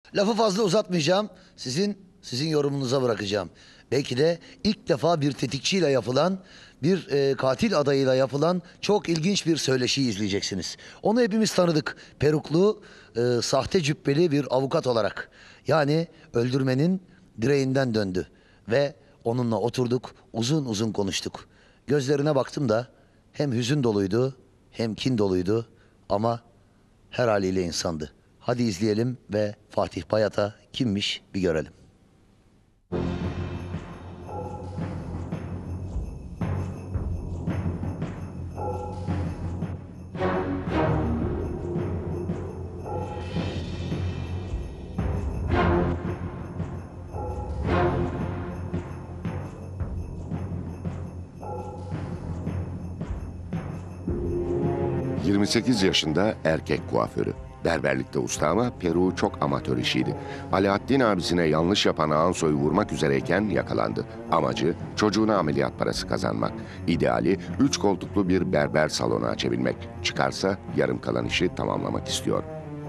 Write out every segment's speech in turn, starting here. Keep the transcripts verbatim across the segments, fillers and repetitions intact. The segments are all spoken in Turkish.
Lafı fazla uzatmayacağım. Sizin sizin yorumunuza bırakacağım. Belki de ilk defa bir tetikçiyle yapılan, bir e, katil adayıyla yapılan çok ilginç bir söyleşi izleyeceksiniz. Onu hepimiz tanıdık. Peruklu, e, sahte cübbeli bir avukat olarak. Yani öldürmenin direğinden döndü. Ve onunla oturduk, uzun uzun konuştuk. Gözlerine baktım da hem hüzün doluydu, hem kin doluydu ama her haliyle insandı. Hadi izleyelim ve Fatih Bayat'a kimmiş bir görelim. yirmi sekiz yaşında erkek kuaförü. Berberlikte usta ama peruğu çok amatör işiydi. Alaaddin abisine yanlış yapan Ansoy'u vurmak üzereyken yakalandı. Amacı çocuğuna ameliyat parası kazanmak. İdeali üç koltuklu bir berber salonu açabilmek. Çıkarsa yarım kalan işi tamamlamak istiyor.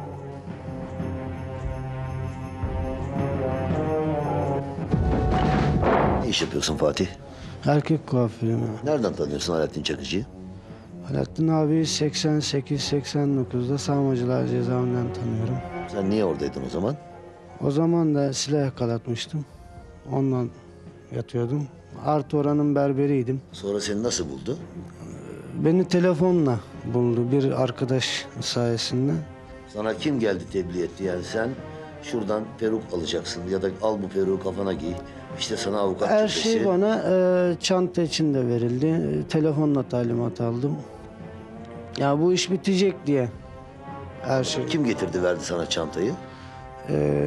Ne iş yapıyorsun Fatih? Erkek kuaförü mü? Nereden tanıyorsun Alaaddin Çakıcı'yı? Alaaddin abi seksen sekiz seksen dokuzda Sağmacılar cezaevinden tanıyorum. Sen niye oradaydın o zaman? O zaman da silah yakalatmıştım. Ondan yatıyordum. Artı oranın berberiydim. Sonra seni nasıl buldu? Beni telefonla buldu bir arkadaş sayesinde. Sana kim geldi tebliğ etti yani sen şuradan peruk alacaksın ya da al bu peruğu kafana giy. İşte sana avukat Her cübbesi. şey bana e, çanta içinde verildi. E, telefonla talimat aldım. Ya bu iş bitecek diye. Her şey. Kim getirdi verdi sana çantayı? Ee,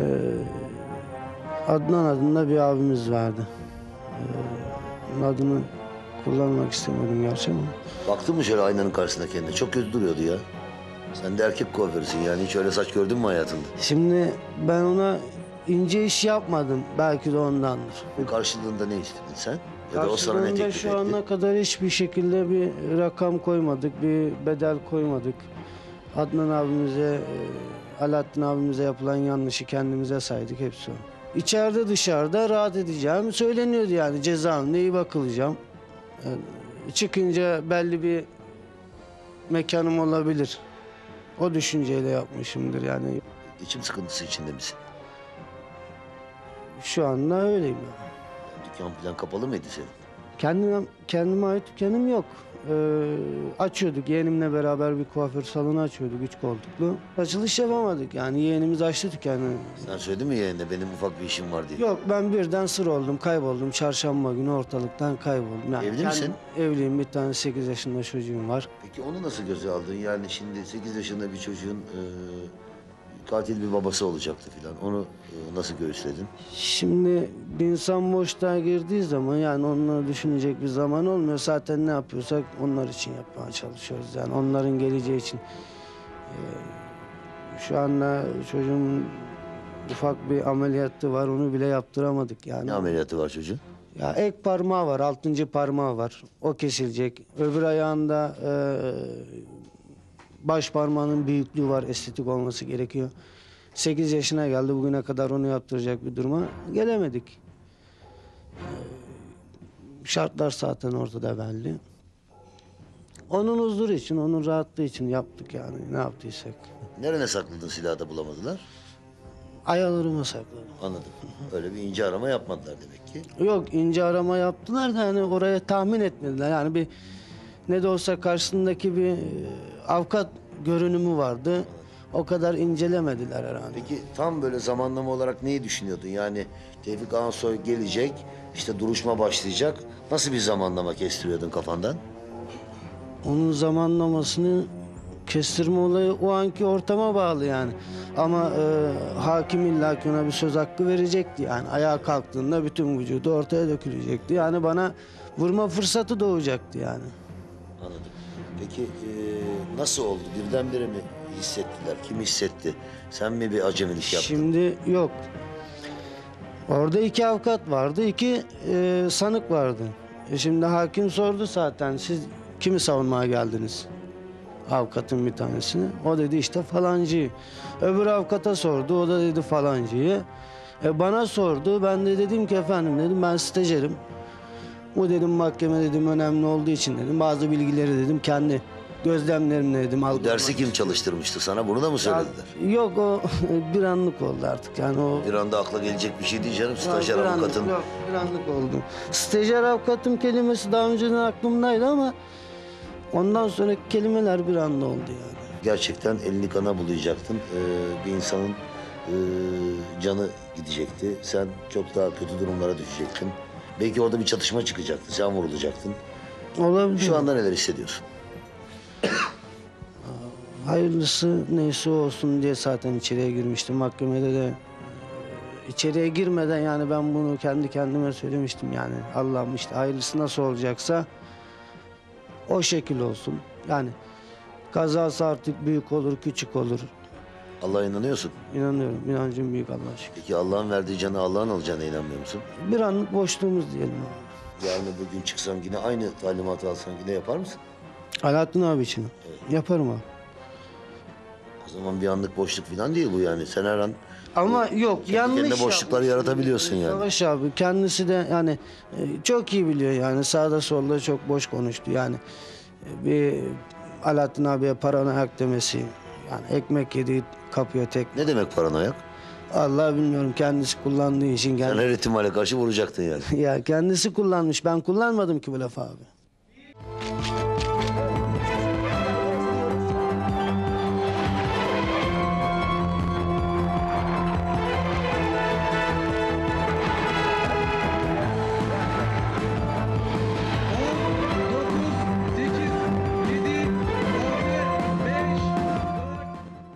Adnan adında bir abimiz vardı. Ee, onun adını kullanmak istemedim gerçi ama. Baktın mı şöyle aynanın karşısında kendine? Çok kötü duruyordu ya. Sen de erkek kuaförüsün yani. Hiç öyle saç gördün mü hayatında? Şimdi ben ona ince iş yapmadım. Belki de ondandır. Karşılığında ne istedin sen? Ya da o sana ne Karşılığında teklif şu etti? ana kadar hiçbir şekilde bir rakam koymadık, bir bedel koymadık. Adnan abimize, e, Alaaddin abimize yapılan yanlışı kendimize saydık, hepsi o. İçeride dışarıda rahat edeceğim söyleniyordu yani, cezaevinde iyi bakılacağım. Yani çıkınca belli bir mekanım olabilir. O düşünceyle yapmışımdır yani. Geçim sıkıntısı içinde misin? Şu anda öyleyim yani. Dükkan falan kapalı mıydı senin? Kendime, kendime ait dükkanım yok. Ee, açıyorduk, yeğenimle beraber bir kuaför salonu açıyorduk, üç koltuklu. Açılış yapamadık yani, yeğenimiz açtı dükkanı. Sen söyledin mi yeğenine benim ufak bir işim var diye? Yok, ben birden sır oldum, kayboldum. Çarşamba günü ortalıktan kayboldum. Yani Evli misin? Evliyim, bir tane sekiz yaşında çocuğum var. Peki onu nasıl göze aldın? Yani şimdi sekiz yaşında bir çocuğun e, katil bir babası olacaktı falan. Onu e, nasıl göğüsledin? Şimdi bir insan boşluğa girdiği zaman yani onları düşünecek bir zaman olmuyor. Zaten ne yapıyorsak onlar için yapmaya çalışıyoruz. Yani onların geleceği için. Ee, şu anda çocuğumun ufak bir ameliyatı var. Onu bile yaptıramadık yani. Ne ameliyatı var çocuğun? Ya ek parmağı var, altıncı parmağı var. O kesilecek. Öbür ayağında e, baş parmağının büyüklüğü var. Estetik olması gerekiyor. sekiz yaşına geldi. Bugüne kadar onu yaptıracak bir duruma gelemedik. E, şartlar zaten ortada belli. Onun huzuru için, onun rahatlığı için yaptık yani. Ne yaptıysak. Nerene sakladın silahı da bulamadılar? Ayalarıma sakladım. Anladım. Öyle bir ince arama yapmadılar demek ki. Yok, ince arama yaptılar da hani oraya tahmin etmediler. Yani bir ne de olsa karşısındaki bir e, avukat görünümü vardı. O kadar incelemediler herhalde. Peki tam böyle zamanlama olarak neyi düşünüyordun? Yani Tevfik Ansoy gelecek, işte duruşma başlayacak. Nasıl bir zamanlama kestiriyordun kafandan? Onun zamanlamasını kestirme olayı o anki ortama bağlı yani. Ama e, hakim illaki ona bir söz hakkı verecekti yani. Ayağa kalktığında bütün vücudu ortaya dökülecekti. Yani bana vurma fırsatı doğacaktı yani. Anladım. Peki e, nasıl oldu? Birdenbire mi hissettiler? Kim hissetti? Sen mi bir acemilik yaptın? Şimdi yok. Orada iki avukat vardı, iki e, sanık vardı. E şimdi hakim sordu zaten, siz kimi savunmaya geldiniz? avukatın bir tanesini. O dedi işte falancıyı. Öbür avukata sordu. O da dedi falancıyı. E bana sordu. Ben de dedim ki efendim dedim ben stajyerim. Bu dedim mahkeme dedim önemli olduğu için dedim bazı bilgileri dedim kendi gözlemlerimle dedim. Bu dersi kim çalıştırmıştı sana? Bunu da mı söylediler? Yok o bir anlık oldu artık yani o. Bir anda akla gelecek bir şey değil canım. Stajyer Bir anlık- avukatın. Yok bir anlık oldu. Stajyer avukatım kelimesi daha önceden aklımdaydı ama ondan sonraki kelimeler bir anda oldu yani. Gerçekten elini kana bulayacaktın. Ee, bir insanın e, canı gidecekti. Sen çok daha kötü durumlara düşecektin. Belki orada bir çatışma çıkacaktı. Sen vurulacaktın. Olabilir. Şu anda neler hissediyorsun? Hayırlısı neyse olsun diye zaten içeriye girmiştim. Mahkemede de e, içeriye girmeden yani ben bunu kendi kendime söylemiştim yani. Allah'ım işte hayırlısı nasıl olacaksa o şekil olsun. Yani kazası artık büyük olur, küçük olur. Allah'a inanıyorsun. İnanıyorum. İnancım büyük Allah'a şükür. Peki Allah'ın verdiği canı Allah'ın alacağına inanmıyor musun? Bir anlık boşluğumuz diyelim abi. Yarın öbür gün çıksan yine aynı talimatı alsan yine yapar mısın? Alaaddin abi için. Yaparım abi. O zaman bir anlık boşluk falan değil bu yani. Sen her an Ama yok kendi yanlış kendine boşluklar yapmış. yaratabiliyorsun yani. Savaş abi kendisi de yani e, çok iyi biliyor yani sağda solda çok boş konuştu yani. E, Bir Alaaddin abiye parana hak demesi yani ekmek yediği kapıyor tek. Ne demek paranoyak? Allah bilmiyorum kendisi kullandığı için Sen kendi, her ihtimale karşı vuracaktın yani. ya kendisi kullanmış ben kullanmadım ki bu lafı abi.